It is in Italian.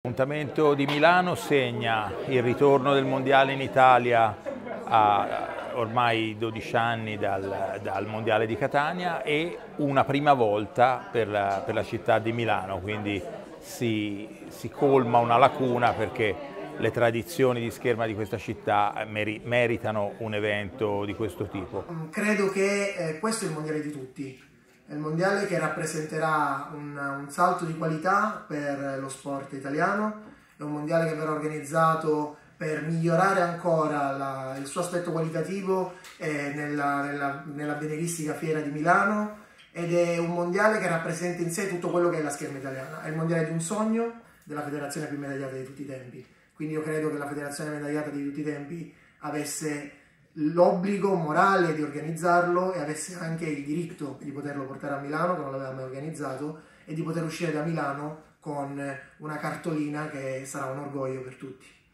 L'appuntamento di Milano segna il ritorno del Mondiale in Italia a ormai 12 anni dal Mondiale di Catania e una prima volta per la città di Milano, quindi si colma una lacuna perché le tradizioni di scherma di questa città meritano un evento di questo tipo. Credo che questo è il mondiale di tutti, è il mondiale che rappresenterà un salto di qualità per lo sport italiano, è un mondiale che verrà organizzato per migliorare ancora il suo aspetto qualitativo nella Benedistica Fiera di Milano, ed è un mondiale che rappresenta in sé tutto quello che è la scherma italiana. È il mondiale di un sogno della federazione più medagliata di tutti i tempi, quindi io credo che la federazione medagliata di tutti i tempi avesse l'obbligo morale di organizzarlo e avesse anche il diritto di poterlo portare a Milano, che non l'aveva mai organizzato, e di poter uscire da Milano con una cartolina che sarà un orgoglio per tutti.